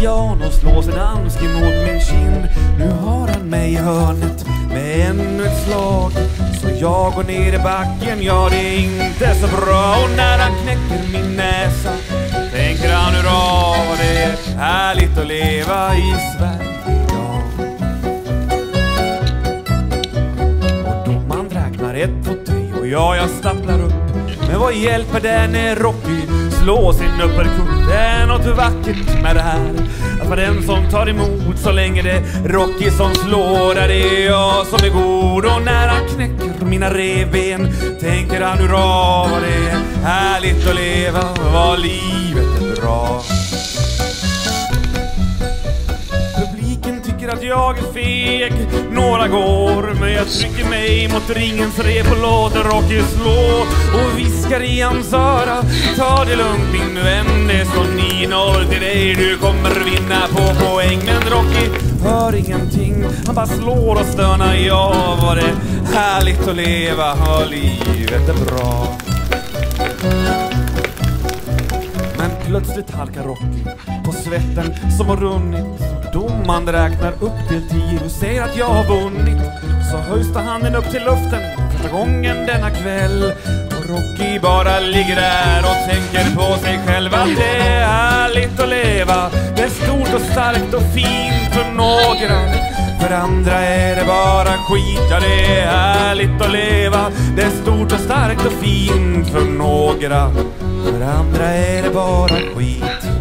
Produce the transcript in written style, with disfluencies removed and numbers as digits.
piano, slår sin handske mot min kind. Nu har han mig i hörnet med ännu ett slag. Så jag går ner i backen, ja det är inte så bra. Och när han knäcker min näsa tänker han hur bra det är härligt att leva i Sverige idag. Och domaren räknar 1, 2, 3 och jag stapplar upp. Men vad hjälper det när Rocky slår sin uppercut? Det är något vackert med det här, att vara den som tar emot så länge det är Rocky som slår. Där det är jag som är god. Och när han knäcker mina revben tänker han hur bra det är härligt att leva, vad livet är bra. Publiken tycker att jag är feg, några går, men jag trycker mig mot ringens rep och låter Rocky slå. Och viskar i hans öra, ta det lugnt min vän, det står 9-0 till dig, du kommer vinna på poäng. Men Rocky hör ingenting, han bara slår och stönar. Ja, var det härligt att leva, och livet är bra. Men plötsligt halkar Rocky på svetten som har runnit. Domaren räknar upp till 10 och säger att jag har vunnit. Så höjs handen upp till luften första gången denna kväll. Och Rocky bara ligger där och tänker på sig själv att det är härligt att leva. Det är stort och starkt och fint för några, för andra är det bara skit. Ja, det är härligt att leva. Det är stort och starkt och fint för några, för andra är det bara skit.